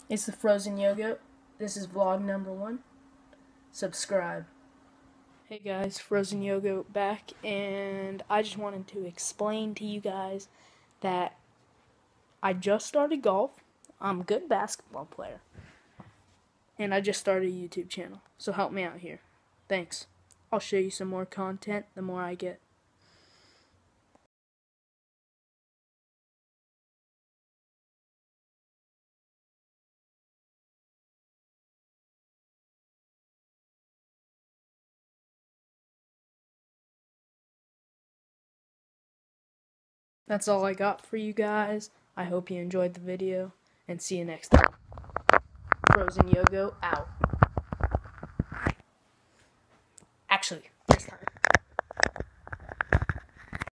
It's the Frozen Yogo. This is vlog number 1. Subscribe. Hey guys, Frozen Yogo back, and I just wanted to explain to you guys that I just started golf. I'm a good basketball player. And I just started a YouTube channel, so help me out here. Thanks. I'll show you some more content the more I get. That's all I got for you guys. I hope you enjoyed the video, and see you next time. Frozen Yogo out.